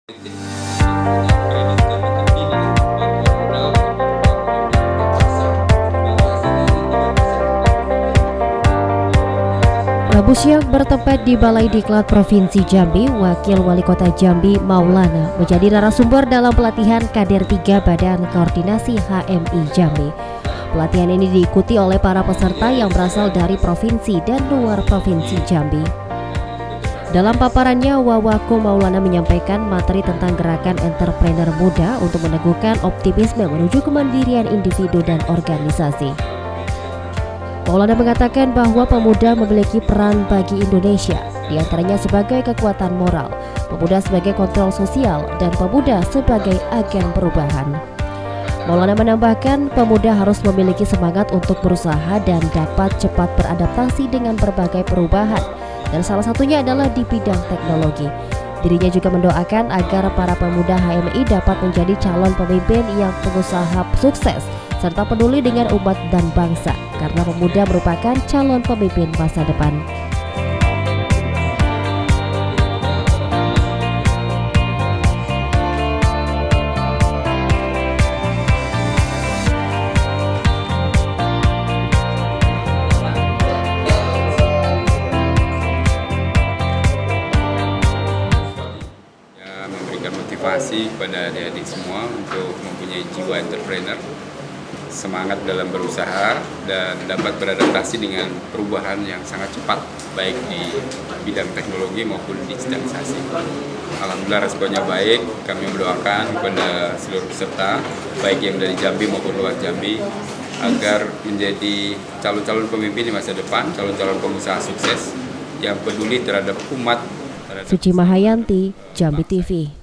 Rabu siang bertempat di Balai Diklat Provinsi Jambi, Wakil Wali Kota Jambi Maulana menjadi narasumber dalam pelatihan Kader 3 Badan Koordinasi HMI Jambi. Pelatihan ini diikuti oleh para peserta yang berasal dari provinsi dan luar provinsi Jambi. Dalam paparannya, Wawako Maulana menyampaikan materi tentang gerakan entrepreneur muda untuk meneguhkan optimisme menuju kemandirian individu dan organisasi. Maulana mengatakan bahwa pemuda memiliki peran bagi Indonesia, diantaranya sebagai kekuatan moral, pemuda sebagai kontrol sosial, dan pemuda sebagai agen perubahan. Maulana menambahkan pemuda harus memiliki semangat untuk berusaha dan dapat cepat beradaptasi dengan berbagai perubahan, dan salah satunya adalah di bidang teknologi. Dirinya juga mendoakan agar para pemuda HMI dapat menjadi calon pemimpin yang pengusaha sukses serta peduli dengan umat dan bangsa, karena pemuda merupakan calon pemimpin masa depan. Memberikan motivasi kepada adik-adik semua untuk mempunyai jiwa entrepreneur, semangat dalam berusaha, dan dapat beradaptasi dengan perubahan yang sangat cepat, baik di bidang teknologi maupun digitalisasi. Alhamdulillah responnya baik. Kami mendoakan kepada seluruh peserta, baik yang dari Jambi maupun luar Jambi, agar menjadi calon-calon pemimpin di masa depan, calon-calon pengusaha sukses yang peduli terhadap umat. Suci Mahayanti, Jambi TV.